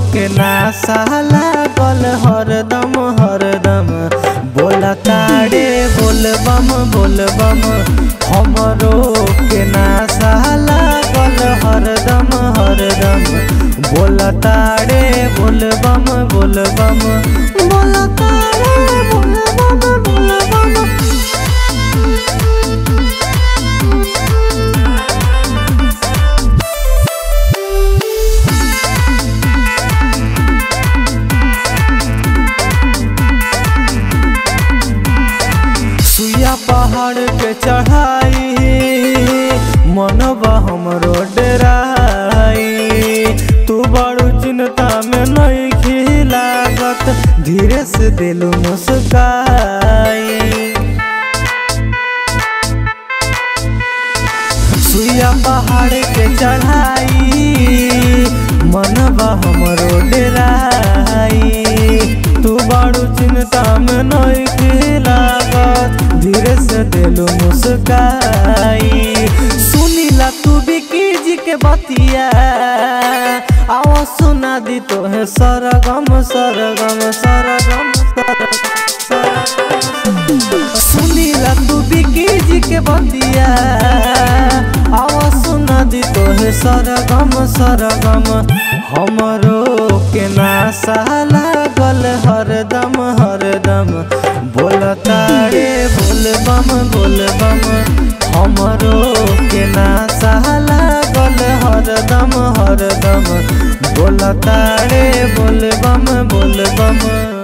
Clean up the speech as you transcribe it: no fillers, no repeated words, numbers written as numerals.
के नासा लागल हरदम हरदम बोलतारे बोलबम बोलबम। हमरो के नासा लागल हरदम हरदम बोलतारे बोलबम बोलबम बोलतारे बोलबम बोलबम। सुइया पहाड़ के चढ़ाई मनवा हमरो डराई। तू बड़ू चिंता में नहीं लागत धीरे से दिल मुस्काई। सुइया पहाड़ के चढ़ाई मनवा हमरो डराई। तू बड़ू चिंता में नहीं लागत धीरे से दिल मुस्काई। सुनीला तू बिकी जी के बतिया आओ सुना दी तो है सरगम सरगम सरगम सुनीला तू बिकी जी के बतिया आओ सुना दी तो है सरगम सरगम। हमरो के नासा लागल हरदम हरदम बोलतारे बोलबम बोलबम। हमरो के नासा लागल हरदम हरदम बोलतारे बोलबम बोलबम।